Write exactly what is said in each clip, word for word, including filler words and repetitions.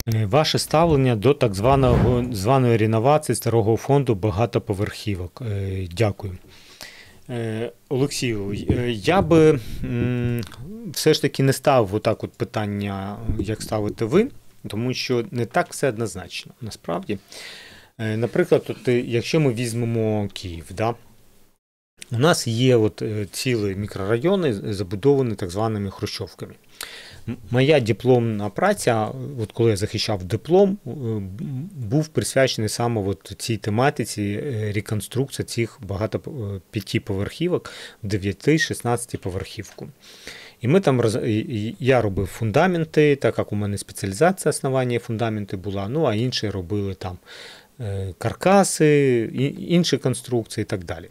Ваше ставлення до так званого, званої реновації старого фонду багатоповерхівок. Дякую. Олексію, я би все ж таки не ставив отак от питання, як ставите ви, тому що не так все однозначно, насправді. Наприклад, от, якщо ми візьмемо Київ, да? У нас є от цілі мікрорайони, забудовані так званими хрущовками. Моя дипломна праця, от коли я захищав диплом, був присвячений саме от цій тематиці реконструкції цих багато п'ятиповерхівок в дев'яти-шістнадцяти поверхівку. І ми там, я робив фундаменти, так як у мене спеціалізація основання фундаменти була, ну а інші робили там каркаси, інші конструкції і так далі.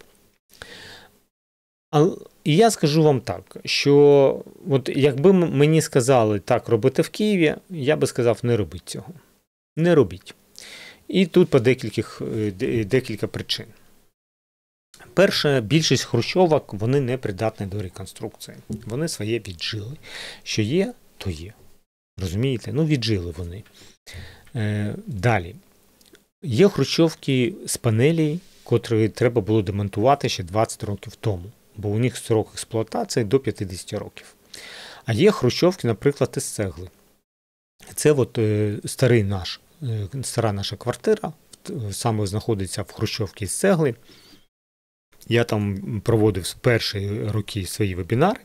І я скажу вам так, що от якби мені сказали так робити в Києві, я би сказав, не робіть цього. Не робіть. І тут по декільких, декілька причин. Перше, більшість хрущовок, вони не придатні до реконструкції. Вони своє віджили. Що є, то є. Розумієте? Ну, віджили вони. Е, далі. Є хрущовки з панелей, котрі треба було демонтувати ще двадцять років тому. Бо у них срок експлуатації до п'ятдесят років. А є хрущовки, наприклад, із цегли. Це от е, старий наш, е, стара наша квартира, саме знаходиться в хрущовці з цегли. Я там проводив перші роки свої вебінари.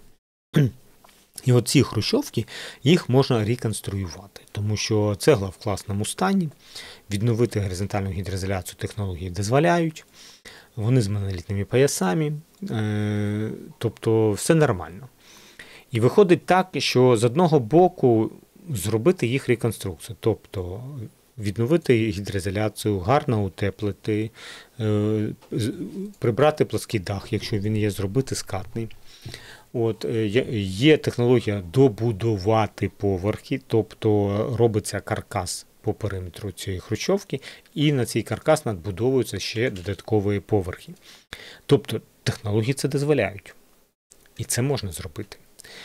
І от ці хрущовки, їх можна реконструювати, тому що цегла в класному стані, відновити горизонтальну гідроізоляцію технології дозволяють, вони з монолітними поясами, е, тобто все нормально. І виходить так, що з одного боку зробити їх реконструкцію, тобто відновити гідроізоляцію, гарно утеплити, е, прибрати плоский дах, якщо він є, зробити скатний. От, є технологія добудувати поверхи, тобто робиться каркас по периметру цієї хрущовки, і на цей каркас надбудовуються ще додаткові поверхи. Тобто технології це дозволяють. І це можна зробити.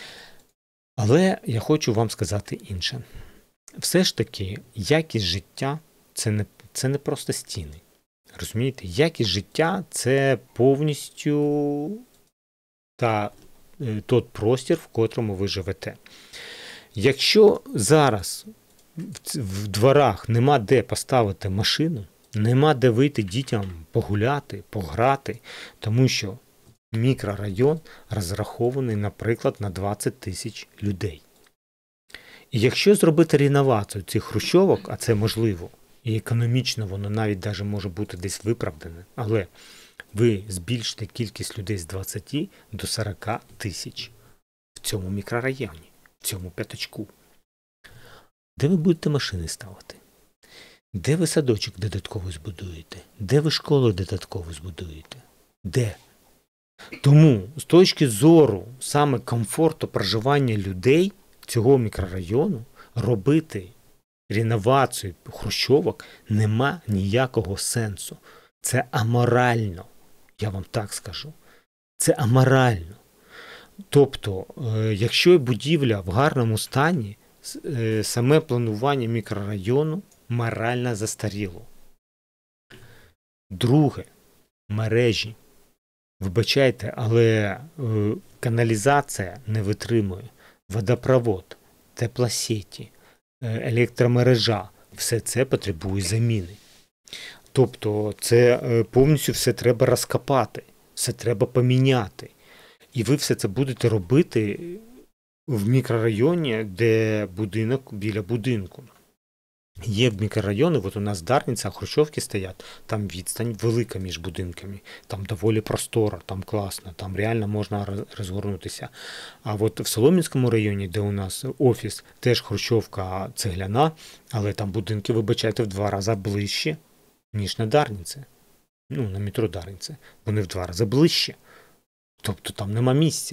Але я хочу вам сказати інше. Все ж таки, якість життя – це не, це не просто стіни. Розумієте? Якість життя – це повністю та той простір, в котрому ви живете. Якщо зараз в дворах нема де поставити машину, нема де вийти дітям погуляти, пограти, тому що мікрорайон розрахований, наприклад, на двадцять тисяч людей. І якщо зробити реновацію цих хрущовок, а це можливо, і економічно воно навіть даже може бути десь виправдане, але ви збільшите кількість людей з двадцяти до сорока тисяч в цьому мікрорайоні, в цьому п'ятачку. Де ви будете машини ставити? Де ви садочок додатково збудуєте? Де ви школу додатково збудуєте? Де? Тому з точки зору саме комфорту проживання людей цього мікрорайону робити реновацію хрущовок нема ніякого сенсу. Це аморально, я вам так скажу. Це аморально. Тобто, якщо будівля в гарному стані, саме планування мікрорайону морально застаріло. Друге, мережі. Вибачайте, але каналізація не витримує. Водопровод, теплосеті, електромережа – все це потребує заміни. Тобто це повністю все треба розкопати, все треба поміняти. І ви все це будете робити в мікрорайоні, де будинок біля будинку. Є мікрорайони, от у нас Дарниця, хрущовки стоять, там відстань велика між будинками, там доволі просторо, там класно, там реально можна розгорнутися. А от в Солом'янському районі, де у нас офіс, теж хрущовка цегляна, але там будинки, вибачайте, в два рази ближче, ніж на Дарниці. Ну, на метро Дарниця. Вони в два рази ближче. Тобто там нема місця.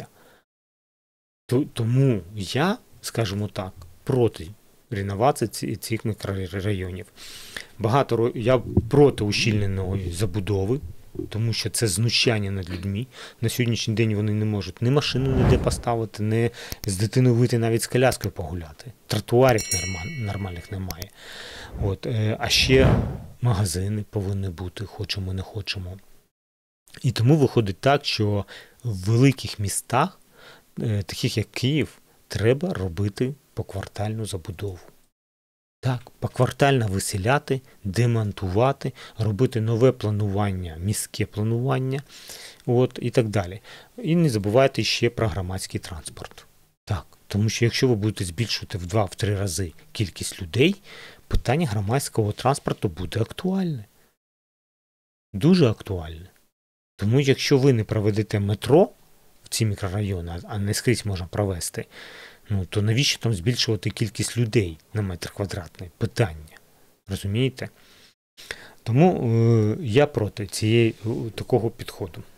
Тому я, скажімо так, проти реновації цих мікрорайонів. Багато, я проти ущільненої забудови, тому що це знущання над людьми. На сьогоднішній день вони не можуть ні машину ніде поставити, ні з дитиною вийти навіть з коляскою погуляти. Тротуарів нормальних немає. От. А ще магазини повинні бути, хочемо, не хочемо. І тому виходить так, що в великих містах, таких як Київ, треба робити поквартальну забудову. Так, поквартально виселяти, демонтувати, робити нове планування, міське планування, от, і так далі. І не забувайте ще про громадський транспорт. Так, тому що якщо ви будете збільшувати в два-три рази кількість людей, питання громадського транспорту буде актуальне. Дуже актуальне. Тому якщо ви не проведете метро в ці мікрорайони, а не скрізь можна провести, ну, то навіщо там збільшувати кількість людей на метр квадратний? Питання. Розумієте? Тому е, я проти цієї, такого підходу.